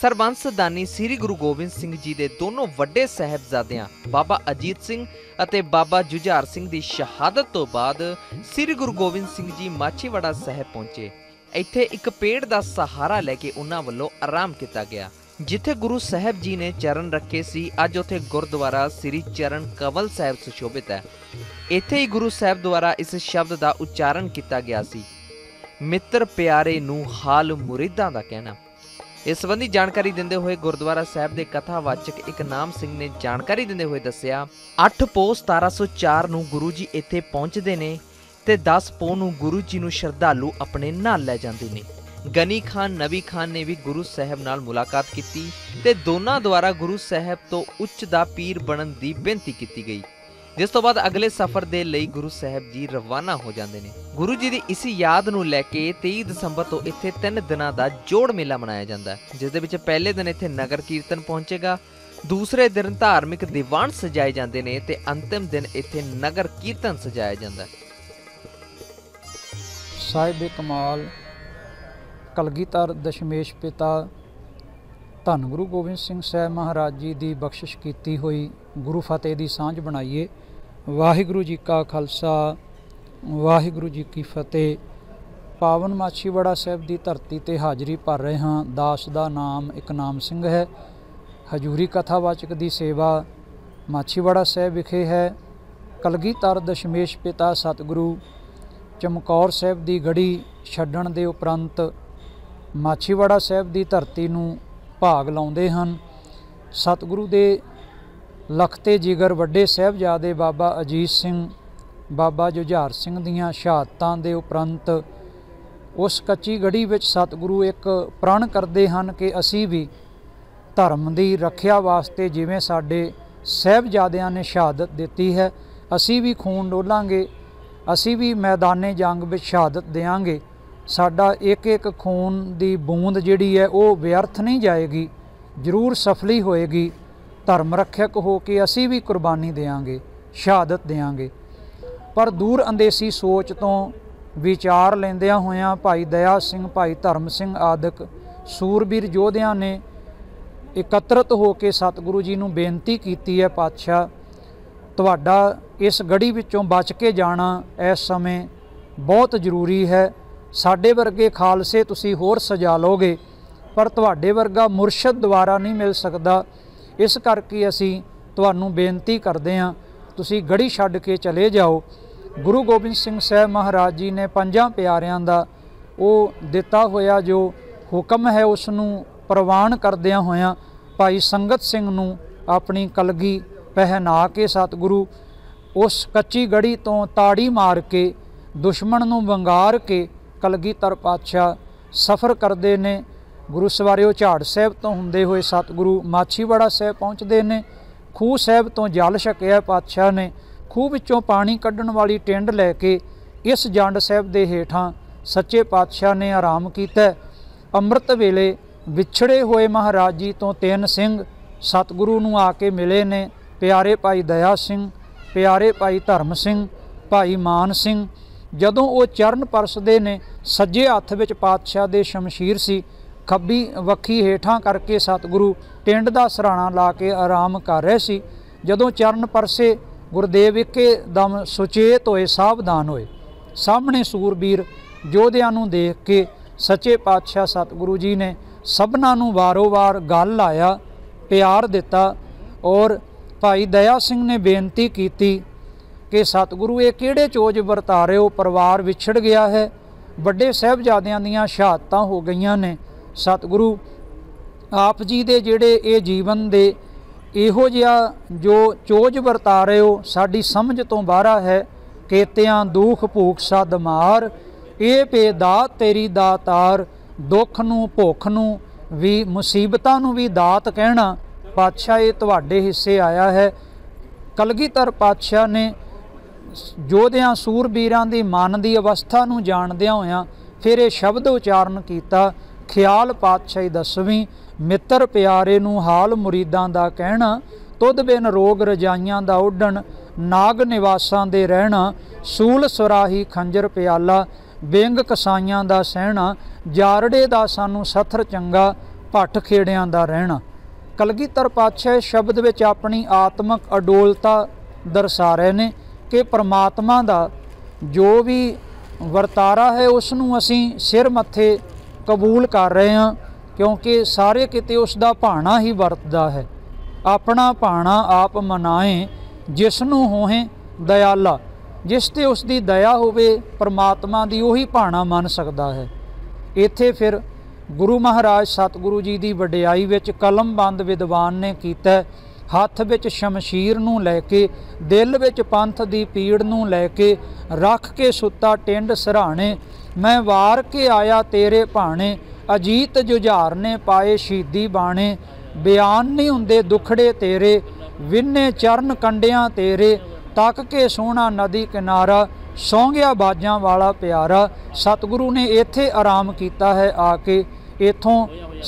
ਸਰਬੰਸ ਦਾਨੀ ਸ੍ਰੀ ਗੁਰੂ ਗੋਬਿੰਦ ਸਿੰਘ ਜੀ ਦੇ ਦੋਨੋਂ ਵੱਡੇ ਸਾਹਿਬਜ਼ਾਦਿਆਂ ਬਾਬਾ ਅਜੀਤ ਸਿੰਘ ਅਤੇ ਬਾਬਾ ਜੁਝਾਰ ਸਿੰਘ ਦੀ ਸ਼ਹਾਦਤ ਤੋਂ ਬਾਅਦ ਸ੍ਰੀ ਗੁਰੂ ਗੋਬਿੰਦ ਸਿੰਘ ਜੀ ਮਾਛੀਵਾੜਾ ਸਾਹਿਬ ਪਹੁੰਚੇ। ਇੱਥੇ ਇੱਕ ਪੇੜ ਦਾ ਸਹਾਰਾ ਲੈ ਕੇ ਉਹਨਾਂ ਵੱਲੋਂ ਆਰਾਮ ਕੀਤਾ ਗਿਆ। ਜਿੱਥੇ ਗੁਰੂ ਸਾਹਿਬ ਜੀ ਨੇ ਚਰਨ ਰੱਖੇ ਸੀ, ਅੱਜ ਉੱਥੇ ਗੁਰਦੁਆਰਾ ਸ੍ਰੀ ਚਰਨ ਕਮਲ ਸਾਹਿਬ ਸੁਸ਼ੋਭਿਤ ਹੈ। ਇੱਥੇ ਹੀ ਗੁਰੂ ਸਾਹਿਬ ਦੁਆਰਾ ਇਸ ਸ਼ਬਦ ਦਾ ਉਚਾਰਨ ਕੀਤਾ ਗਿਆ ਸੀ, ਮਿੱਤਰ ਪਿਆਰੇ ਨੂੰ ਹਾਲ ਮੁਰੀਦਾਂ ਦਾ ਕਹਿਣਾ। ਇਸ ਸੰਬੰਧੀ ਜਾਣਕਾਰੀ ਦਿੰਦੇ ਹੋਏ ਗੁਰਦੁਆਰਾ ਸਾਹਿਬ ਦੇ ਕਥਾਵਾਚਕ ਇਕਨਾਮ ਸਿੰਘ ਨੇ ਜਾਣਕਾਰੀ ਦਿੰਦੇ ਹੋਏ ਦੱਸਿਆ, 8 ਪੋਹ 1704 ਨੂੰ ਗੁਰੂ ਜੀ ਇੱਥੇ ਪਹੁੰਚਦੇ ਨੇ ਤੇ 10 ਪੋਹ ਨੂੰ ਗੁਰੂ ਜੀ ਨੂੰ ਸ਼ਰਧਾਲੂ ਆਪਣੇ ਨਾਲ ਲੈ ਜਾਂਦੇ ਨੇ। ਗਨੀ ਖਾਨ ਨਵੀ ਖਾਨ ਨੇ ਵੀ ਗੁਰੂ ਸਾਹਿਬ ਨਾਲ ਮੁਲਾਕਾਤ ਕੀਤੀ ਤੇ ਦੋਨਾਂ ਦੁਆਰਾ ਗੁਰੂ ਸਾਹਿਬ ਤੋਂ ਉੱਚ ਦਾ ਪੀਰ ਬਣਨ ਦੀ ਬੇਨਤੀ ਕੀਤੀ ਗਈ, ਜਿਸ ਤੋਂ ਬਾਅਦ ਅਗਲੇ ਸਫ਼ਰ ਦੇ ਲਈ ਗੁਰੂ ਸਾਹਿਬ ਜੀ ਰਵਾਨਾ ਹੋ ਜਾਂਦੇ ਨੇ। ਗੁਰੂ ਜੀ ਦੀ ਇਸ ਯਾਦ ਨੂੰ ਲੈ ਕੇ 23 ਦਸੰਬਰ ਤੋਂ ਇੱਥੇ 3 ਦਿਨਾਂ ਦਾ ਜੋੜ ਮੇਲਾ ਮਨਾਇਆ ਜਾਂਦਾ ਹੈ, ਜਿਸ ਦੇ ਵਿੱਚ ਪਹਿਲੇ ਦਿਨ ਇੱਥੇ ਨਗਰ ਕੀਰਤਨ ਪਹੁੰਚੇਗਾ, ਦੂਸਰੇ ਦਿਨ ਧਾਰਮਿਕ ਦੀਵਾਨ ਸਜਾਏ ਜਾਂਦੇ ਨੇ ਤੇ ਅੰਤਿਮ ਦਿਨ ਇੱਥੇ ਨਗਰ ਕੀਰਤਨ ਸਜਾਇਆ ਜਾਂਦਾ ਹੈ। ਸਾਹਿਬ ਕਮਾਲ ਕਲਗੀਧਰ ਦਸ਼ਮੇਸ਼ ਪਿਤਾ ਧੰਨ ਗੁਰੂ ਗੋਬਿੰਦ ਸਿੰਘ ਸਾਹਿਬ ਮਹਾਰਾਜ ਜੀ ਦੀ ਬਖਸ਼ਿਸ਼ ਕੀਤੀ ਹੋਈ ਗੁਰੂ ਫਤਿਹ ਦੀ ਸਾਂਝ ਬਣਾਈਏ। ਵਾਹਿਗੁਰੂ ਜੀ ਕਾ ਖਾਲਸਾ, ਵਾਹਿਗੁਰੂ ਜੀ ਕੀ ਫਤਿਹ। ਪਾਵਨ ਮਾਛੀਵਾੜਾ ਸਾਹਿਬ ਦੀ ਧਰਤੀ ਤੇ ਹਾਜ਼ਰੀ ਭਰ ਰਹੇ ਹਾਂ। ਦਾਸ ਦਾ ਨਾਮ ਇਕਨਾਮ ਸਿੰਘ ਹੈ। ਹਜੂਰੀ ਕਥਾਵਾਚਕ ਦੀ ਸੇਵਾ ਮਾਛੀਵਾੜਾ ਸਾਹਿਬ ਵਿਖੇ ਹੈ। ਕਲਗੀਧਰ ਦਸ਼ਮੇਸ਼ ਪਿਤਾ ਸਤਿਗੁਰੂ ਚਮਕੌਰ ਸਾਹਿਬ ਦੀ ਗੜੀ ਛੱਡਣ ਦੇ ਉਪਰੰਤ ਮਾਛੀਵਾੜਾ ਸਾਹਿਬ ਦੀ ਧਰਤੀ ਨੂੰ ਭਾਗ ਲਾਉਂਦੇ ਹਨ। ਸਤਿਗੁਰੂ ਦੇ ਲਖਤੇ ਜਿਗਰ ਵੱਡੇ ਸਾਹਿਬਜ਼ਾਦੇ ਬਾਬਾ ਅਜੀਤ ਸਿੰਘ, ਬਾਬਾ ਜੁਝਾਰ ਸਿੰਘ ਦੀਆਂ ਸ਼ਹਾਦਤਾਂ ਦੇ ਉਪਰੰਤ ਉਸ ਕੱਚੀ ਗੜੀ ਵਿੱਚ ਸਤਿਗੁਰੂ ਇੱਕ ਪ੍ਰਣ ਕਰਦੇ ਹਨ ਕਿ ਅਸੀਂ ਵੀ ਧਰਮ ਦੀ ਰੱਖਿਆ ਵਾਸਤੇ ਜਿਵੇਂ ਸਾਡੇ ਸਾਹਿਬਜ਼ਾਦਿਆਂ ਨੇ ਸ਼ਹਾਦਤ ਦਿੱਤੀ ਹੈ, ਅਸੀਂ ਵੀ ਖੂਨ ਡੋਲਾਂਗੇ, ਅਸੀਂ ਵੀ ਮੈਦਾਨੇ ਜੰਗ ਵਿੱਚ ਸ਼ਹਾਦਤ ਦਿਆਂਗੇ। ਸਾਡਾ ਇੱਕ ਇੱਕ ਖੂਨ ਦੀ ਬੂੰਦ ਜਿਹੜੀ ਹੈ ਉਹ ਵਿਅਰਥ ਨਹੀਂ ਜਾਏਗੀ, ਜ਼ਰੂਰ ਸਫਲੀ ਹੋਏਗੀ। ਧਰਮ ਰੱਖਿਅਕ ਹੋ ਕੇ ਅਸੀਂ ਵੀ ਕੁਰਬਾਨੀ ਦਿਆਂਗੇ, ਸ਼ਹਾਦਤ ਦਿਆਂਗੇ। ਪਰ ਦੂਰ ਅੰਦੇਸੀ ਸੋਚ ਤੋਂ ਵਿਚਾਰ ਲੈਂਦਿਆਂ ਹੋਇਆਂ ਭਾਈ ਦਇਆ ਸਿੰਘ, ਭਾਈ ਧਰਮ ਸਿੰਘ ਆਦਿਕ ਸੂਰਬੀਰ ਯੋਧਿਆਂ ਨੇ ਇਕੱਤਰਤ ਹੋ ਕੇ ਸਤਿਗੁਰੂ ਜੀ ਨੂੰ ਬੇਨਤੀ ਕੀਤੀ ਹੈ, ਪਾਤਸ਼ਾਹ ਤੁਹਾਡਾ ਇਸ ਗੜੀ ਵਿੱਚੋਂ ਬਚ ਕੇ ਜਾਣਾ ਇਸ ਸਮੇਂ ਬਹੁਤ ਜ਼ਰੂਰੀ ਹੈ। ਸਾਡੇ ਵਰਗੇ ਖਾਲਸੇ ਤੁਸੀਂ ਹੋਰ ਸਜਾ ਲਓਗੇ, ਪਰ ਤੁਹਾਡੇ ਵਰਗਾ ਮੁਰਸ਼ਦ ਦੁਆਰਾ ਨਹੀਂ ਮਿਲ ਸਕਦਾ। ਇਸ ਕਰਕੇ ਅਸੀਂ ਤੁਹਾਨੂੰ ਬੇਨਤੀ ਕਰਦੇ ਹਾਂ, ਤੁਸੀਂ ਗੜੀ ਛੱਡ ਕੇ ਚਲੇ ਜਾਓ। ਗੁਰੂ ਗੋਬਿੰਦ ਸਿੰਘ ਸਾਹਿਬ ਮਹਾਰਾਜ ਜੀ ਨੇ 5 ਪਿਆਰਿਆਂ ਦਾ ਉਹ ਦਿੱਤਾ ਹੋਇਆ ਜੋ ਹੁਕਮ ਹੈ, ਉਸ ਨੂੰ ਪ੍ਰਵਾਨ ਕਰਦਿਆਂ ਹੋਇਆਂ ਭਾਈ ਸੰਗਤ ਸਿੰਘ ਨੂੰ ਆਪਣੀ ਕਲਗੀ ਪਹਿਨਾ ਕੇ ਸਤਿਗੁਰੂ ਉਸ ਕੱਚੀ ਗੜੀ ਤੋਂ ਤਾੜੀ ਮਾਰ ਕੇ ਦੁਸ਼ਮਣ ਨੂੰ ਵੰਗਾਰ ਕੇ ਕਲਗੀਧਰ ਪਾਤਸ਼ਾਹ ਸਫ਼ਰ ਕਰਦੇ ਨੇ। ਗੁਰੂ ਸਵਾਰਿਓ ਝਾੜ ਸਾਹਿਬ ਤੋਂ ਹੁੰਦੇ ਹੋਏ ਸਤਿਗੁਰੂ ਮਾਛੀਵਾੜਾ ਸਾਹਿਬ ਪਹੁੰਚਦੇ ਨੇ। ਖੂਹ ਸਾਹਿਬ ਤੋਂ ਜਲ ਛਕਿਆ ਪਾਤਸ਼ਾਹ ਨੇ। ਖੂਹ ਵਿੱਚੋਂ ਪਾਣੀ ਕੱਢਣ ਵਾਲੀ ਟਿੰਡ ਲੈ ਕੇ ਇਸ ਜੰਡ ਸਾਹਿਬ ਦੇ ਹੇਠਾਂ ਸੱਚੇ ਪਾਤਸ਼ਾਹ ਨੇ ਆਰਾਮ ਕੀਤਾ। ਅੰਮ੍ਰਿਤ ਵੇਲੇ ਵਿਛੜੇ ਹੋਏ ਮਹਾਰਾਜ ਜੀ ਤੋਂ 3 ਸਿੰਘ ਸਤਿਗੁਰੂ ਨੂੰ ਆ ਕੇ ਮਿਲੇ ਨੇ, ਪਿਆਰੇ ਭਾਈ ਦਇਆ ਸਿੰਘ, ਪਿਆਰੇ ਭਾਈ ਧਰਮ ਸਿੰਘ, ਭਾਈ ਮਾਨ ਸਿੰਘ। ਜਦੋਂ ਉਹ ਚਰਨ ਪਰਸਦੇ ਨੇ, ਸੱਜੇ ਹੱਥ ਵਿੱਚ ਪਾਤਸ਼ਾਹ ਦੇ ਸ਼ਮਸ਼ੀਰ ਸੀ, ਖੱਬੀ ਵੱਖੀ ਹੇਠਾਂ ਕਰਕੇ ਸਤਿਗੁਰੂ ਟਿੰਡ ਦਾ ਸਰਾਣਾ ਲਾ ਕੇ ਆਰਾਮ ਕਰ ਰਹੇ ਸੀ। ਜਦੋਂ ਚਰਨ ਪਰਸੇ ਗੁਰਦੇਵ ਇੱਕੇ ਦਮ ਸੁਚੇਤ ਹੋਏ, ਸਾਵਧਾਨ ਹੋਏ। ਸਾਹਮਣੇ ਸੂਰਬੀਰ ਯੋਧਿਆਂ ਨੂੰ ਦੇਖ ਕੇ ਸੱਚੇ ਪਾਤਸ਼ਾਹ ਸਤਿਗੁਰੂ ਜੀ ਨੇ ਸਭਨਾਂ ਨੂੰ ਵਾਰੋ-ਵਾਰ ਗੱਲ ਲਾਇਆ, ਪਿਆਰ ਦਿੱਤਾ। ਔਰ ਭਾਈ ਦਇਆ ਸਿੰਘ ਨੇ ਬੇਨਤੀ ਕੀਤੀ ਕਿ ਸਤਿਗੁਰੂ ਇਹ ਕਿਹੜੇ ਚੋਜ ਵਰਤਾ ਰਹੇ ਹੋ, ਪਰਿਵਾਰ ਵਿਛੜ ਗਿਆ ਹੈ, ਵੱਡੇ ਸਾਹਿਬਜ਼ਾਦਿਆਂ ਦੀਆਂ ਸ਼ਹਾਦਤਾਂ ਹੋ ਗਈਆਂ ਨੇ। ਸਤਿਗੁਰੂ ਆਪ ਜੀ ਦੇ ਜਿਹੜੇ ਇਹ ਜੀਵਨ ਦੇ ਇਹੋ ਜਿਹਾ ਜੋ ਚੋਜ ਵਰਤਾ ਰਹੇ ਹੋ ਸਾਡੀ ਸਮਝ ਤੋਂ ਬਾਹਰ ਹੈ। ਕੇਤਿਆਂ ਦੁੱਖ ਭੂਖ ਸਦ ਮਾਰ, ਇਹ ਬੇਦਾਤ ਤੇਰੀ ਦਾਤਾਰ, ਦੁੱਖ ਨੂੰ ਭੁੱਖ ਨੂੰ ਵੀ ਮੁਸੀਬਤਾਂ ਨੂੰ ਵੀ ਦਾਤ ਕਹਿਣਾ ਪਾਤਸ਼ਾਹ ਇਹ ਤੁਹਾਡੇ ਹਿੱਸੇ ਆਇਆ ਹੈ। ਕਲਗੀਧਰ ਪਾਤਸ਼ਾਹ ਨੇ ਯੋਧਿਆਂ ਸੂਰਬੀਰਾਂ ਦੀ ਮਨ ਦੀ ਅਵਸਥਾ ਨੂੰ ਜਾਣਦਿਆਂ ਹੋਇਆਂ ਫਿਰ ਇਹ ਸ਼ਬਦ ਉਚਾਰਨ ਕੀਤਾ, ਖਿਆਲ ਪਾਤਸ਼ਾਹੀ ਦਸਵੀਂ, ਮਿੱਤਰ ਪਿਆਰੇ ਨੂੰ ਹਾਲ ਮੁਰੀਦਾਂ ਦਾ ਕਹਿਣਾ, ਤੁਧ ਬਿਨ ਰੋਗ ਰਜਾਈਆਂ ਦਾ ਉੱਡਣ, ਨਾਗ ਨਿਵਾਸਾਂ ਦੇ ਰਹਿਣਾ, ਸੂਲ ਸੁਰਾਹੀ ਖੰਜਰ ਪਿਆਲਾ, ਵਿੰਗ ਕਸਾਈਆਂ ਦਾ ਸਹਿਣਾ, ਜਾਰੜੇ ਦਾ ਸਾਨੂੰ ਸਥਰ ਚੰਗਾ, ਭੱਠ ਖੇੜਿਆਂ ਦਾ ਰਹਿਣਾ। ਕਲਗੀਧਰ ਪਾਤਸ਼ਾਹ ਇਸ ਸ਼ਬਦ ਵਿੱਚ ਆਪਣੀ ਆਤਮਿਕ ਅਡੋਲਤਾ ਦਰਸਾ ਰਹੇ ਨੇ ਕਿ ਪ੍ਰਮਾਤਮਾ ਦਾ ਜੋ ਵੀ ਵਰਤਾਰਾ ਹੈ ਉਸ ਨੂੰ ਅਸੀਂ ਸਿਰ ਮੱਥੇ ਕਬੂਲ ਕਰ ਰਹੇ ਹਾਂ, ਕਿਉਂਕਿ ਸਾਰੇ ਕਿਤੇ ਉਸ ਦਾ ਭਾਣਾ ਹੀ ਵਰਤਦਾ ਹੈ। ਆਪਣਾ ਭਾਣਾ ਆਪ ਮਨਾਏ ਜਿਸ ਨੂੰ ਹੋਏ ਦਇਆਲਾ। ਜਿਸ ਤੇ ਉਸ ਦੀ ਦਇਆ ਹੋਵੇ ਪਰਮਾਤਮਾ ਦੀ, ਉਹੀ ਭਾਣਾ ਮੰਨ ਸਕਦਾ ਹੈ। ਇੱਥੇ ਫਿਰ ਗੁਰੂ ਮਹਾਰਾਜ ਸਤਿਗੁਰੂ ਜੀ ਦੀ ਵਡਿਆਈ ਵਿੱਚ ਕਲਮਬੰਦ ਵਿਦਵਾਨ ਨੇ ਕੀਤਾ, ਹੱਥ ਵਿੱਚ ਸ਼ਮਸ਼ੀਰ ਨੂੰ ਲੈ ਕੇ, ਦਿਲ ਵਿੱਚ ਪੰਥ ਦੀ ਪੀੜ ਨੂੰ ਲੈ ਕੇ, ਰੱਖ ਕੇ ਸੁੱਤਾ ਟਿੰਡ ਸਿਰਹਾਣੇ, ਮੈਂ ਵਾਰ ਕੇ ਆਇਆ ਤੇਰੇ ਭਾਣੇ, ਅਜੀਤ ਜੁਝਾਰ ਨੇ ਪਾਏ ਸ਼ਹੀਦੀ ਬਾਣੇ, ਬਿਆਨ ਨਹੀਂ ਹੁੰਦੇ ਦੁਖੜੇ ਤੇਰੇ, ਵਿੰਨੇ ਚਰਨ ਕੰਡਿਆਂ ਤੇਰੇ, ਤੱਕ ਕੇ ਸੋਹਣਾ ਨਦੀ ਕਿਨਾਰਾ, ਸੌਂ ਗਿਆ ਬਾਜਾਂ ਵਾਲਾ ਪਿਆਰਾ। ਸਤਿਗੁਰੂ ਨੇ ਇੱਥੇ ਆਰਾਮ ਕੀਤਾ ਹੈ ਆ ਕੇ। ਇੱਥੋਂ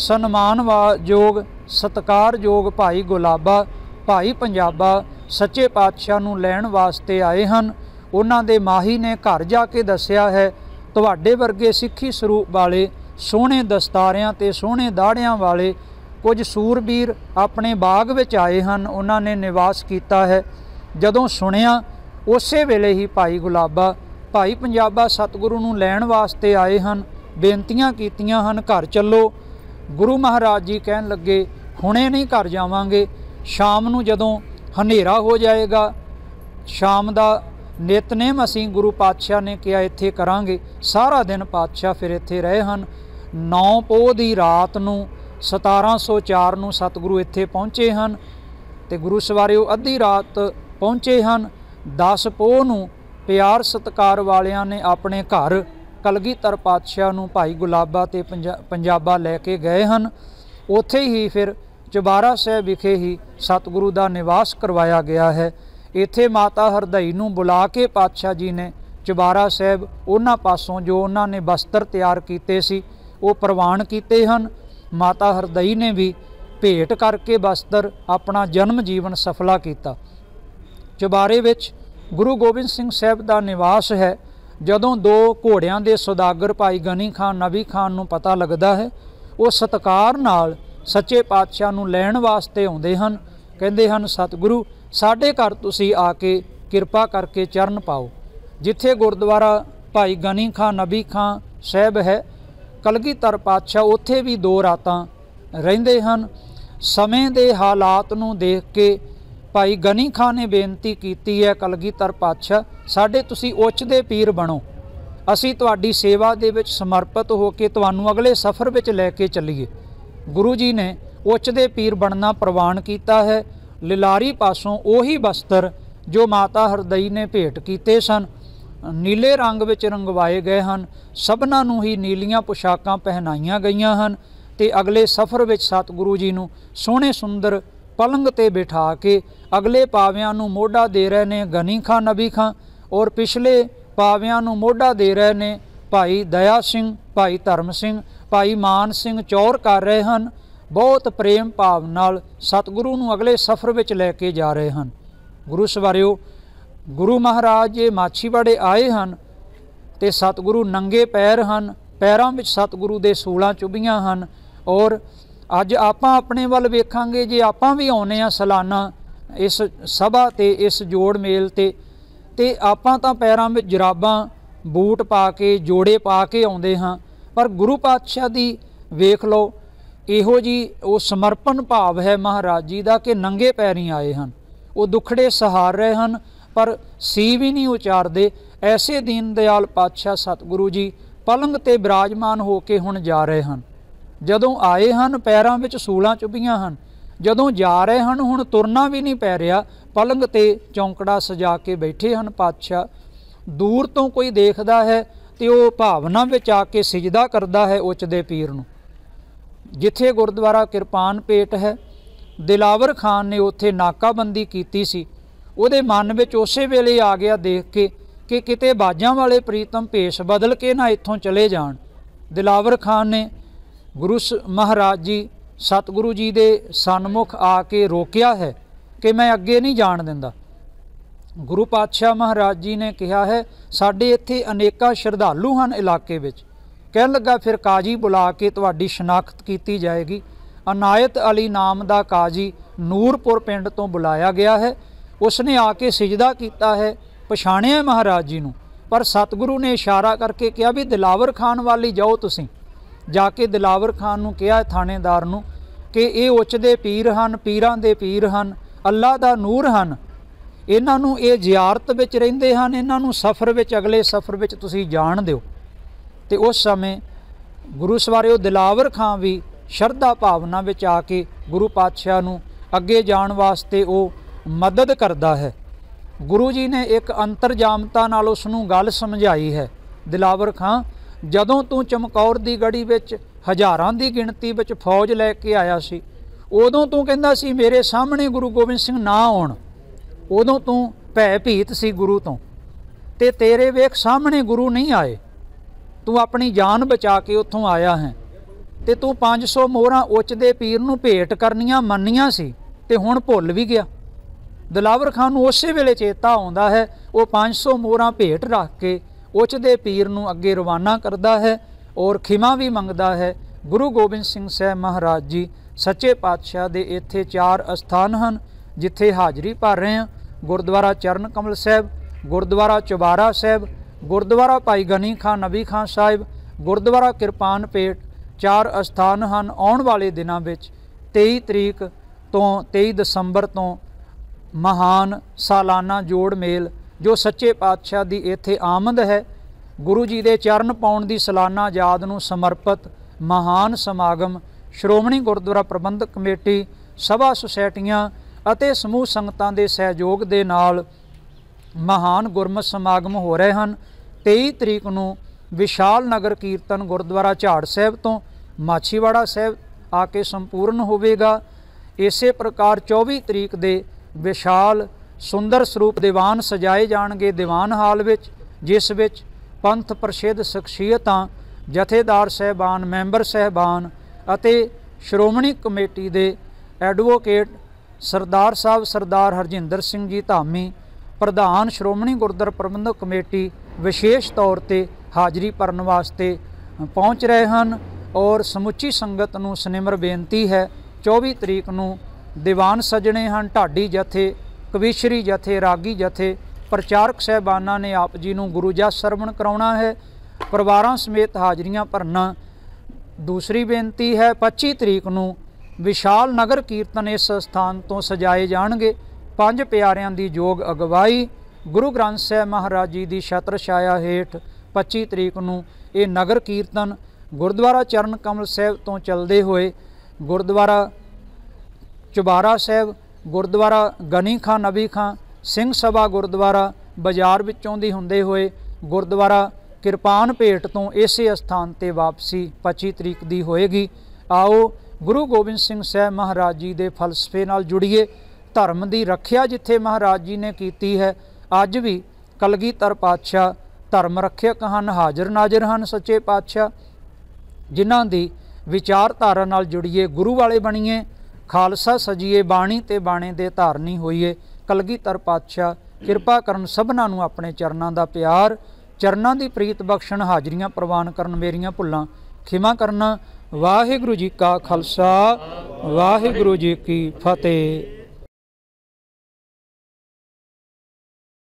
ਸਨਮਾਨਯੋਗ ਸਤਿਕਾਰਯੋਗ ਭਾਈ ਗੁਲਾਬਾ, ਭਾਈ ਪੰਜਾਬਾ ਸੱਚੇ ਪਾਤਸ਼ਾਹ ਨੂੰ ਲੈਣ ਵਾਸਤੇ ਆਏ ਹਨ। ਉਹਨਾਂ ਦੇ ਮਾਹੀ ਨੇ ਘਰ ਜਾ ਕੇ ਦੱਸਿਆ ਹੈ, ਤੁਹਾਡੇ ਵਰਗੇ ਸਿੱਖੀ ਸਰੂਪ ਵਾਲੇ, ਸੋਹਣੇ ਦਸਤਾਰਿਆਂ ਤੇ ਸੋਹਣੇ ਦਾੜਿਆਂ ਵਾਲੇ ਕੁਝ ਸੂਰਬੀਰ ਆਪਣੇ ਬਾਗ ਵਿੱਚ ਆਏ ਹਨ, ਉਹਨਾਂ ਨੇ ਨਿਵਾਸ ਕੀਤਾ ਹੈ। ਜਦੋਂ ਸੁਣਿਆ ਉਸੇ ਵੇਲੇ ਹੀ ਭਾਈ ਗੁਲਾਬਾ, ਭਾਈ ਪੰਜਾਬਾ ਸਤਿਗੁਰੂ ਨੂੰ ਲੈਣ ਵਾਸਤੇ ਆਏ ਹਨ, ਬੇਨਤੀਆਂ ਕੀਤੀਆਂ ਹਨ, ਘਰ ਚੱਲੋ। ਗੁਰੂ ਮਹਾਰਾਜ ਜੀ ਕਹਿਣ ਲੱਗੇ, ਹੁਣੇ ਨਹੀਂ ਘਰ ਜਾਵਾਂਗੇ, ਸ਼ਾਮ ਨੂੰ ਜਦੋਂ ਹਨੇਰਾ ਹੋ ਜਾਏਗਾ, ਸ਼ਾਮ ਦਾ ਨਿਤਨੇਮ ਅਸੀਂ ਗੁਰੂ ਪਾਤਸ਼ਾਹ ਨੇ ਕਿਹਾ ਇੱਥੇ ਕਰਾਂਗੇ। ਸਾਰਾ ਦਿਨ ਪਾਤਸ਼ਾਹ ਫਿਰ ਇੱਥੇ ਰਹੇ ਹਨ। 9 ਪੋਹ ਦੀ ਰਾਤ ਨੂੰ 1704 ਨੂੰ ਸਤਿਗੁਰੂ ਇੱਥੇ ਪਹੁੰਚੇ ਹਨ ਤੇ ਗੁਰੂ ਸਵਾਰਿਓ ਅੱਧੀ ਰਾਤ ਪਹੁੰਚੇ ਹਨ। 10 ਪੋਹ ਨੂੰ ਪਿਆਰ ਸਤਿਕਾਰ ਵਾਲਿਆਂ ਨੇ ਆਪਣੇ ਘਰ ਕਲਗੀਧਰ ਪਾਤਸ਼ਾਹ ਨੂੰ ਭਾਈ ਗੁਲਾਬਾ ਤੇ ਪੰਜਾਬਾ ਲੈ ਕੇ ਗਏ ਹਨ। ਉੱਥੇ ਹੀ ਫਿਰ ਚੁਬਾਰਾ ਸਾਹਿਬ ਵਿਖੇ ਹੀ ਸਤਿਗੁਰੂ ਦਾ ਨਿਵਾਸ ਕਰਵਾਇਆ ਗਿਆ ਹੈ। ਇੱਥੇ ਮਾਤਾ ਹਰਦਈ ਨੂੰ ਬੁਲਾ ਕੇ ਪਾਤਸ਼ਾਹ ਜੀ ਨੇ ਚੁਬਾਰਾ ਸਾਹਿਬ ਉਹਨਾਂ ਪਾਸੋਂ ਜੋ ਉਹਨਾਂ ਨੇ ਬਸਤਰ ਤਿਆਰ ਕੀਤੇ ਸੀ ਉਹ ਪ੍ਰਵਾਨ ਕੀਤੇ ਹਨ। ਮਾਤਾ ਹਰਦਈ ਨੇ ਵੀ ਭੇਟ ਕਰਕੇ ਬਸਤਰ ਆਪਣਾ ਜਨਮ ਜੀਵਨ ਸਫਲਾ ਕੀਤਾ। ਚੁਬਾਰੇ ਵਿੱਚ ਗੁਰੂ ਗੋਬਿੰਦ ਸਿੰਘ ਸਾਹਿਬ ਦਾ ਨਿਵਾਸ ਹੈ। ਜਦੋਂ 2 ਘੋੜਿਆਂ ਦੇ ਸੌਦਾਗਰ ਭਾਈ ਗਨੀ ਖਾਨ, ਨਬੀ ਖਾਨ ਨੂੰ ਪਤਾ ਲੱਗਦਾ ਹੈ, ਉਹ ਸਤਿਕਾਰ ਨਾਲ ਸੱਚੇ ਪਾਤਸ਼ਾਹ ਨੂੰ ਲੈਣ ਵਾਸਤੇ ਆਉਂਦੇ ਹਨ। ਕਹਿੰਦੇ ਹਨ, ਸਤਿਗੁਰੂ ਸਾਡੇ ਘਰ ਤੁਸੀਂ ਆ ਕੇ ਕਿਰਪਾ ਕਰਕੇ ਚਰਨ ਪਾਓ। ਜਿੱਥੇ ਗੁਰਦੁਆਰਾ ਭਾਈ ਗਨੀ ਖਾਨ, ਨਬੀ ਖਾਨ ਸਾਹਿਬ ਹੈ ਕਲਗੀਧਰ ਪਾਤਸ਼ਾਹ ਉੱਥੇ ਵੀ 2 ਰਾਤਾਂ ਰਹਿੰਦੇ ਹਨ। ਸਮੇਂ ਦੇ ਹਾਲਾਤ ਨੂੰ ਦੇਖ ਕੇ ਭਾਈ ਗਨੀ ਖਾਨ ਨੇ ਬੇਨਤੀ ਕੀਤੀ ਹੈ, ਕਲਗੀਧਰ ਪਾਤਸ਼ਾਹ ਸਾਡੇ ਤੁਸੀਂ ਉੱਚ ਦੇ ਪੀਰ ਬਣੋ, ਅਸੀਂ ਤੁਹਾਡੀ ਸੇਵਾ ਦੇ ਵਿੱਚ ਸਮਰਪਿਤ ਹੋ ਕੇ ਤੁਹਾਨੂੰ ਅਗਲੇ ਸਫ਼ਰ ਵਿੱਚ ਲੈ ਕੇ ਚੱਲੀਏ। ਗੁਰੂ ਜੀ ਨੇ ਉੱਚ ਦੇ ਪੀਰ ਬਣਨਾ ਪ੍ਰਵਾਨ ਕੀਤਾ ਹੈ। ਲਿਲਾਰੀ ਪਾਸੋਂ ਉਹੀ ਬਸਤਰ ਜੋ ਮਾਤਾ ਹਰਦਈ ਨੇ ਭੇਟ ਕੀਤੇ ਸਨ ਨੀਲੇ ਰੰਗ ਵਿੱਚ ਰੰਗਵਾਏ ਗਏ ਹਨ। ਸਭਨਾਂ ਨੂੰ ਹੀ ਨੀਲੀਆਂ ਪੁਸ਼ਾਕਾਂ ਪਹਿਨਾਈਆਂ ਗਈਆਂ ਹਨ ਤੇ ਅਗਲੇ ਸਫ਼ਰ ਵਿੱਚ ਸਤਿਗੁਰੂ ਜੀ ਨੂੰ ਸੋਹਣੇ ਸੁੰਦਰ ਪਲੰਗ ਤੇ ਬਿਠਾ ਕੇ ਅਗਲੇ ਪਾਵਿਆਂ ਨੂੰ ਮੋਢਾ ਦੇ ਰਹੇ ਨੇ ਗਨੀ ਖਾਂ, ਨਬੀ ਖਾਂ, ਔਰ ਪਿਛਲੇ ਪਾਵਿਆਂ ਨੂੰ ਮੋਢਾ ਦੇ ਰਹੇ ਨੇ ਭਾਈ ਦਇਆ ਸਿੰਘ, ਭਾਈ ਧਰਮ ਸਿੰਘ, ਭਾਈ ਮਾਨ ਸਿੰਘ ਚੌਰ ਕਰ ਰਹੇ ਹਨ। ਬਹੁਤ ਪ੍ਰੇਮ ਭਾਵ ਨਾਲ ਸਤਿਗੁਰੂ ਨੂੰ ਅਗਲੇ ਸਫ਼ਰ ਵਿੱਚ ਲੈ ਕੇ ਜਾ ਰਹੇ ਹਨ। ਗੁਰੂ ਸਵਾਰਿਓ, ਗੁਰੂ ਮਹਾਰਾਜ ਜੇ ਮਾਛੀਵਾੜੇ ਆਏ ਹਨ ਤੇ ਸਤਿਗੁਰੂ ਨੰਗੇ ਪੈਰ ਹਨ, ਪੈਰਾਂ ਵਿੱਚ ਸਤਿਗੁਰੂ ਦੇ ਸੂਲਾਂ ਚੁਭੀਆਂ ਹਨ। ਔਰ ਅੱਜ ਆਪਾਂ ਆਪਣੇ ਵੱਲ ਵੇਖਾਂਗੇ, ਜੇ ਆਪਾਂ ਵੀ ਆਉਂਦੇ ਹਾਂ ਸਾਲਾਨਾ ਇਸ ਸਭਾ ਤੇ ਇਸ ਜੋੜ ਮੇਲ ਤੇ ਆਪਾਂ ਤਾਂ ਪੈਰਾਂ ਵਿੱਚ ਜਰਾਬਾਂ ਬੂਟ ਪਾ ਕੇ ਜੋੜੇ ਪਾ ਕੇ ਆਉਂਦੇ ਹਾਂ, ਪਰ ਗੁਰੂ ਪਾਤਸ਼ਾਹ ਦੀ ਵੇਖ ਲਓ ਇਹੋ ਜੀ ਉਹ ਸਮਰਪਣ ਭਾਵ ਹੈ ਮਹਾਰਾਜ ਜੀ ਦਾ ਕਿ ਨੰਗੇ ਪੈਰੀਂ ਆਏ ਹਨ। ਉਹ ਦੁਖੜੇ ਸਹਾਰ ਰਹੇ ਹਨ ਪਰ ਸੀ ਵੀ ਨਹੀਂ ਉਚਾਰਦੇ। ਐਸੇ ਦੀਨ ਦਿਆਲ ਪਾਤਸ਼ਾਹ ਸਤਿਗੁਰੂ ਜੀ ਪਲੰਗ ਤੇ ਬਿਰਾਜਮਾਨ ਹੋ ਕੇ ਹੁਣ ਜਾ ਰਹੇ ਹਨ। ਜਦੋਂ ਆਏ ਹਨ ਪੈਰਾਂ ਵਿੱਚ ਸੂਲਾਂ ਚੁਭੀਆਂ ਹਨ, ਜਦੋਂ ਜਾ ਰਹੇ ਹਨ ਹੁਣ ਤੁਰਨਾ ਵੀ ਨਹੀਂ ਪੈ ਰਿਹਾ, ਪਲੰਗ ਤੇ ਚੌਂਕੜਾ ਸਜਾ ਕੇ ਬੈਠੇ ਹਨ ਪਾਤਸ਼ਾਹ। ਦੂਰ ਤੋਂ ਕੋਈ ਦੇਖਦਾ ਹੈ ਤੇ ਉਹ ਭਾਵਨਾ ਵਿੱਚ ਆ ਕੇ ਸਿਜਦਾ ਕਰਦਾ ਹੈ ਉੱਚ ਦੇ ਪੀਰ ਨੂੰ। ਜਿੱਥੇ ਗੁਰਦੁਆਰਾ ਕਿਰਪਾਨ ਪੇਟ ਹੈ, ਦਿਲਾਵਰ ਖਾਨ ਨੇ ਉੱਥੇ ਨਾਕਾਬੰਦੀ ਕੀਤੀ ਸੀ। ਉਹਦੇ ਮਨ ਵਿੱਚ ਉਸੇ ਵੇਲੇ ਆ ਗਿਆ ਦੇਖ ਕੇ ਕਿ ਕਿਤੇ ਬਾਜਾਂ ਵਾਲੇ ਪ੍ਰੀਤਮ ਭੇਸ ਬਦਲ ਕੇ ਨਾ ਇੱਥੋਂ ਚਲੇ ਜਾਣ। ਦਿਲਾਵਰ ਖਾਨ ਨੇ ਗੁਰੂ ਮਹਾਰਾਜ ਜੀ ਸਤਿਗੁਰੂ ਜੀ ਦੇ ਸਨਮੁਖ ਆ ਕੇ ਰੋਕਿਆ ਹੈ ਕਿ ਮੈਂ ਅੱਗੇ ਨਹੀਂ ਜਾਣ ਦਿੰਦਾ। ਗੁਰੂ ਪਾਤਸ਼ਾਹ ਮਹਾਰਾਜ ਜੀ ਨੇ ਕਿਹਾ ਹੈ ਸਾਡੇ ਇੱਥੇ ਅਨੇਕਾਂ ਸ਼ਰਧਾਲੂ ਹਨ ਇਲਾਕੇ ਵਿੱਚ। ਕਹਿਣ ਲੱਗਾ ਫਿਰ ਕਾਜੀ ਬੁਲਾ ਕੇ ਤੁਹਾਡੀ ਸ਼ਨਾਖਤ ਕੀਤੀ ਜਾਏਗੀ। ਅਨਾਇਤ ਅਲੀ ਨਾਮ ਦਾ ਕਾਜ਼ੀ ਨੂਰਪੁਰ ਪਿੰਡ ਤੋਂ ਬੁਲਾਇਆ ਗਿਆ ਹੈ। ਉਸਨੇ ਆ ਕੇ ਸਿਜਦਾ ਕੀਤਾ ਹੈ, ਪਛਾਣਿਆ ਮਹਾਰਾਜ ਜੀ ਨੂੰ, ਪਰ ਸਤਿਗੁਰੂ ਨੇ ਇਸ਼ਾਰਾ ਕਰਕੇ ਕਿਹਾ ਵੀ ਦਿਲਾਵਰ ਖਾਨ ਵਾਲੀ ਜਾਓ। ਤੁਸੀਂ ਜਾ ਕੇ ਦਿਲਾਵਰ ਖਾਨ ਨੂੰ ਕਿਹਾ, ਥਾਣੇਦਾਰ ਨੂੰ, ਕਿ ਇਹ ਉੱਚ ਦੇ ਪੀਰ ਹਨ, ਪੀਰਾਂ ਦੇ ਪੀਰ ਹਨ, ਅੱਲਾ ਦਾ ਨੂਰ ਹਨ, ਇਹਨਾਂ ਨੂੰ ਇਹ ਜ਼ਿਆਰਤ ਵਿੱਚ ਰਹਿੰਦੇ ਹਨ, ਇਹਨਾਂ ਨੂੰ ਸਫ਼ਰ ਵਿੱਚ, ਅਗਲੇ ਸਫ਼ਰ ਵਿੱਚ ਤੁਸੀਂ ਜਾਣ ਦਿਓ। ਤੇ ਉਸ ਸਮੇਂ ਗੁਰੂ ਸਵਾਰਿਓ ਦਿਲਾਵਰ ਖਾਂ ਵੀ ਸ਼ਰਧਾ ਭਾਵਨਾ ਵਿੱਚ ਆ ਕੇ ਗੁਰੂ ਪਾਤਸ਼ਾਹ ਨੂੰ ਅੱਗੇ ਜਾਣ ਵਾਸਤੇ ਉਹ ਮਦਦ ਕਰਦਾ ਹੈ। ਗੁਰੂ ਜੀ ਨੇ ਇੱਕ ਅੰਤਰਜਾਮਤਾ ਨਾਲ ਉਸ ਨੂੰ ਗੱਲ ਸਮਝਾਈ ਹੈ, ਦਿਲਾਵਰ ਖਾਂ, ਜਦੋਂ ਤੂੰ ਚਮਕੌਰ ਦੀ ਗੜੀ ਵਿੱਚ ਹਜ਼ਾਰਾਂ ਦੀ ਗਿਣਤੀ ਵਿੱਚ ਫੌਜ ਲੈ ਕੇ ਆਇਆ ਸੀ, ਉਦੋਂ ਤੂੰ ਕਹਿੰਦਾ ਸੀ ਮੇਰੇ ਸਾਹਮਣੇ ਗੁਰੂ ਗੋਬਿੰਦ ਸਿੰਘ ਨਾ ਆਉਣ, ਉਦੋਂ ਤੂੰ ਭੈ ਭੀਤ ਸੀ ਗੁਰੂ ਤੋਂ, ਤੇ ਤੇਰੇ ਵੇਖ ਸਾਹਮਣੇ ਗੁਰੂ ਨਹੀਂ ਆਏ, ਤੂੰ ਆਪਣੀ ਜਾਨ ਬਚਾ ਕੇ ਉੱਥੋਂ ਆਇਆ ਹੈ, ਤੇ ਤੂੰ 500 ਮੋਹਰਾਂ ਉੱਚ ਦੇ ਪੀਰ ਨੂੰ ਭੇਟ ਕਰਨੀਆਂ ਮੰਨੀਆਂ ਸੀ ਤੇ ਹੁਣ ਭੁੱਲ ਵੀ ਗਿਆ। ਦਿਲਾਵਰ ਖਾਨ ਨੂੰ ਉਸੇ ਵੇਲੇ ਚੇਤਾ ਆਉਂਦਾ ਹੈ, ਉਹ 500 ਮੋਹਰਾਂ ਭੇਟ ਰੱਖ ਕੇ ਉੱਚ ਦੇ ਪੀਰ ਨੂੰ ਅੱਗੇ ਰਵਾਨਾ ਕਰਦਾ ਹੈ ਔਰ ਖਿਮਾ ਵੀ ਮੰਗਦਾ ਹੈ। ਗੁਰੂ ਗੋਬਿੰਦ ਸਿੰਘ ਸਾਹਿਬ ਮਹਾਰਾਜ ਜੀ ਸੱਚੇ ਪਾਤਸ਼ਾਹ ਦੇ ਇੱਥੇ 4 ਅਸਥਾਨ ਹਨ ਜਿੱਥੇ ਹਾਜ਼ਰੀ ਭਰ ਰਹੇ ਹਾਂ। ਗੁਰਦੁਆਰਾ ਚਰਨ ਕਮਲ ਸਾਹਿਬ, ਗੁਰਦੁਆਰਾ ਚੁਬਾਰਾ ਸਾਹਿਬ, ਗੁਰਦੁਆਰਾ ਭਾਈ ਗਨੀ ਖਾਂ ਨਬੀ ਖਾਂ ਸਾਹਿਬ, ਗੁਰਦੁਆਰਾ ਕਿਰਪਾਨ ਪੇਟ, 4 ਅਸਥਾਨ ਹਨ। ਆਉਣ ਵਾਲੇ ਦਿਨਾਂ ਵਿੱਚ 23 ਤਰੀਕ ਤੋਂ 23 ਦਸੰਬਰ ਤੋਂ ਮਹਾਨ ਸਾਲਾਨਾ ਜੋੜ ਮੇਲ ਜੋ ਸੱਚੇ ਪਾਤਸ਼ਾਹ ਦੀ ਇੱਥੇ ਆਮਦ ਹੈ, ਗੁਰੂ ਜੀ ਦੇ ਚਰਨ ਪਾਉਣ ਦੀ ਸਾਲਾਨਾ ਯਾਦ ਨੂੰ ਸਮਰਪਿਤ ਮਹਾਨ ਸਮਾਗਮ ਸ਼੍ਰੋਮਣੀ ਗੁਰਦੁਆਰਾ ਪ੍ਰਬੰਧਕ ਕਮੇਟੀ, ਸਭਾ ਸੁਸਾਇਟੀਆਂ ਅਤੇ ਸਮੂਹ ਸੰਗਤਾਂ ਦੇ ਸਹਿਯੋਗ ਦੇ ਨਾਲ ਮਹਾਨ ਗੁਰਮਤਿ ਸਮਾਗਮ ਹੋ ਰਹੇ ਹਨ। 23 ਤਰੀਕ ਨੂੰ ਵਿਸ਼ਾਲ ਨਗਰ ਕੀਰਤਨ ਗੁਰਦੁਆਰਾ ਝਾੜ ਸਾਹਿਬ ਤੋਂ ਮਾਛੀਵਾੜਾ ਸਾਹਿਬ ਆ ਕੇ ਸੰਪੂਰਨ ਹੋਵੇਗਾ। ਇਸੇ ਪ੍ਰਕਾਰ 24 ਤਰੀਕ ਦੇ ਵਿਸ਼ਾਲ ਸੁੰਦਰ ਸਰੂਪ ਦੀਵਾਨ ਸਜਾਏ ਜਾਣਗੇ ਦੀਵਾਨ ਹਾਲ ਵਿੱਚ, ਜਿਸ ਵਿੱਚ ਪੰਥ ਪ੍ਰਸਿੱਧ ਸ਼ਖਸੀਅਤਾਂ, ਜਥੇਦਾਰ ਸਾਹਿਬਾਨ, ਮੈਂਬਰ ਸਾਹਿਬਾਨ ਅਤੇ ਸ਼੍ਰੋਮਣੀ ਕਮੇਟੀ ਦੇ ਐਡਵੋਕੇਟ ਸਰਦਾਰ ਸਾਹਿਬ ਸਰਦਾਰ ਹਰਜਿੰਦਰ ਸਿੰਘ ਜੀ ਧਾਮੀ, ਪ੍ਰਧਾਨ ਸ਼੍ਰੋਮਣੀ ਗੁਰਦੁਆਰਾ ਪ੍ਰਬੰਧਕ ਕਮੇਟੀ, ਵਿਸ਼ੇਸ਼ ਤੌਰ ਤੇ ਹਾਜ਼ਰੀ ਭਰਨ ਵਾਸਤੇ ਪਹੁੰਚ ਰਹੇ ਹਨ। ਔਰ ਸਮੁੱਚੀ ਸੰਗਤ ਨੂੰ ਸਨਿਮਰ ਬੇਨਤੀ ਹੈ, 24 ਤਰੀਕ ਨੂੰ ਦੀਵਾਨ ਸਜਣੇ ਹਨ। ਢਾਡੀ ਜਥੇ, ਕਵੀਸ਼ਰੀ ਜਥੇ, ਰਾਗੀ ਜਥੇ, ਪ੍ਰਚਾਰਕ ਸਾਹਿਬਾਨਾਂ ਨੇ ਆਪ ਜੀ ਨੂੰ ਗੁਰੂ ਜਸ ਸਰਵਣ ਕਰਾਉਣਾ ਹੈ, ਪਰਿਵਾਰਾਂ ਸਮੇਤ ਹਾਜ਼ਰੀਆਂ ਭਰਨਾ। ਦੂਸਰੀ ਬੇਨਤੀ ਹੈ, 25 ਤਰੀਕ ਨੂੰ ਵਿਸ਼ਾਲ ਨਗਰ ਕੀਰਤਨ ਇਸ ਸਥਾਨ ਤੋਂ ਸਜਾਏ ਜਾਣਗੇ। 5 ਪਿਆਰਿਆਂ ਦੀ ਯੋਗ ਅਗਵਾਈ, ਗੁਰੂ ਗ੍ਰੰਥ ਸਾਹਿਬ ਮਹਾਰਾਜ ਜੀ ਦੀ ਛਤਰ ਛਾਇਆ ਹੇਠ 25 ਤਰੀਕ ਨੂੰ ਇਹ ਨਗਰ ਕੀਰਤਨ ਗੁਰਦੁਆਰਾ ਚਰਨ ਕਮਲ ਸਾਹਿਬ ਤੋਂ ਚੱਲਦੇ ਹੋਏ ਗੁਰਦੁਆਰਾ ਚੁਬਾਰਾ ਸਾਹਿਬ, ਗੁਰਦੁਆਰਾ ਗਨੀ ਖਾਂ ਨਬੀ ਖਾਂ, ਸਿੰਘ ਸਭਾ ਗੁਰਦੁਆਰਾ ਬਾਜ਼ਾਰ ਵਿੱਚੋਂ ਦੀ ਹੁੰਦੇ ਹੋਏ ਗੁਰਦੁਆਰਾ ਕਿਰਪਾਨ ਭੇਟ ਤੋਂ ਇਸੇ ਅਸਥਾਨ ਤੇ ਵਾਪਸੀ 25 ਤਰੀਕ ਦੀ ਹੋਏਗੀ। ਆਓ ਗੁਰੂ ਗੋਬਿੰਦ ਸਿੰਘ ਸਾਹਿਬ ਮਹਾਰਾਜ ਜੀ ਦੇ ਫਲਸਫੇ ਨਾਲ ਜੁੜੀਏ। ਧਰਮ ਦੀ ਰੱਖਿਆ ਜਿੱਥੇ ਮਹਾਰਾਜ ਜੀ ਨੇ ਕੀਤੀ ਹੈ, ਅੱਜ ਵੀ ਕਲਗੀਧਰ ਪਾਤਸ਼ਾਹ ਧਰਮ ਰੱਖਿਅਕ ਹਨ, ਹਾਜ਼ਰ ਨਾਜ਼ਰ ਹਨ ਸੱਚੇ ਪਾਤਸ਼ਾਹ, ਜਿਨ੍ਹਾਂ ਦੀ ਵਿਚਾਰਧਾਰਾ ਨਾਲ ਜੁੜੀਏ, ਗੁਰੂ ਵਾਲੇ ਬਣੀਏ, ਖਾਲਸਾ ਸਜੀਏ, ਬਾਣੀ ਤੇ ਬਾਣੇ ਦੇ ਧਾਰਨੀ ਹੋਈਏ। ਕਲਗੀਧਰ ਪਾਤਸ਼ਾਹ ਕਿਰਪਾ ਕਰਨ, ਸਭਨਾਂ ਨੂੰ ਆਪਣੇ ਚਰਨਾਂ ਦਾ ਪਿਆਰ, ਚਰਨਾਂ ਦੀ ਪ੍ਰੀਤ ਬਖਸ਼ਣ, ਹਾਜ਼ਰੀਆਂ ਪ੍ਰਵਾਨ ਕਰਨ, ਮੇਰੀਆਂ ਭੁੱਲਾਂ ਖਿਮਾ ਕਰਨਾ। ਵਾਹਿਗੁਰੂ ਜੀ ਕਾ ਖਾਲਸਾ, ਵਾਹਿਗੁਰੂ ਜੀ ਕੀ ਫਤਿਹ।